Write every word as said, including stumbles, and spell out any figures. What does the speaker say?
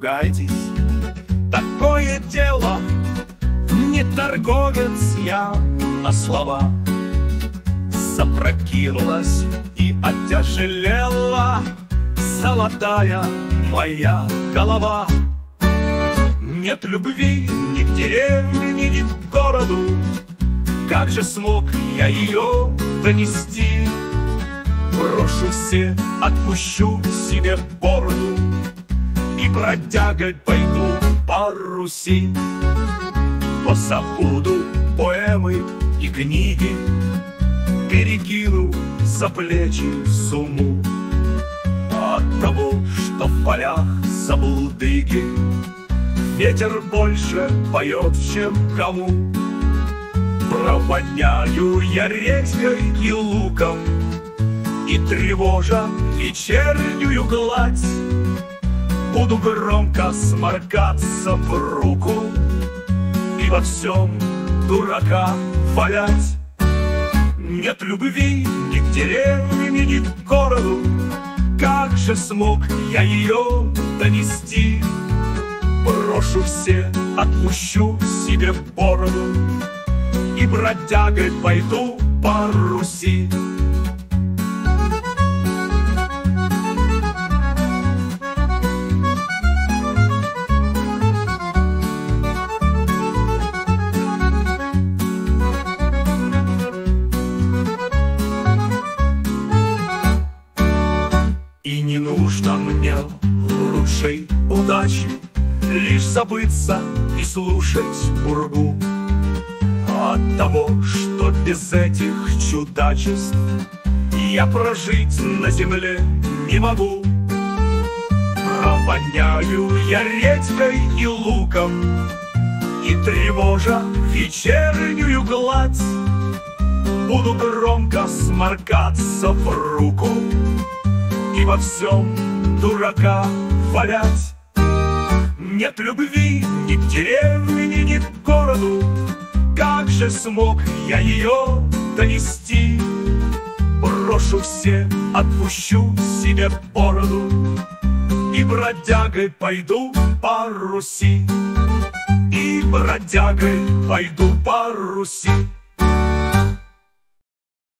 ругайтесь. Такое дело, не торговец я на слова. Запрокинулась и отяжелела золотая моя голова. Нет любви ни к деревне, ни к городу. Как же смог я ее донести? Брошу все, отпущу себе бороду и бродягой пойду по Руси. Позабуду поэмы и книги, перекину за плечи сумму. От того, что в полях забулдыги ветер больше поет, чем кому. Провоняю я редькой и луком, и тревожа вечернюю гладь. Буду громко сморкаться в руку и во всем дурака валять. Нет любви ни к деревне, ни к городу. Как же смог я ее донести? Брошу все, отпущу себе бороду и бродягой пойду по Руси. И не нужно мне лучшей удачи, лишь забыться и слушать пургу. От того, что без этих чудачеств я прожить на земле не могу. Провоняю я редькой и луком, и тревожа вечернюю гладь. Буду громко сморкаться в руку и во всем дурака валять. Нет любви ни к деревне, ни к городу. Как же смог я ее донести? Брошу все, отпущу себе бороду и бродягой пойду по Руси. И бродягой пойду по Руси.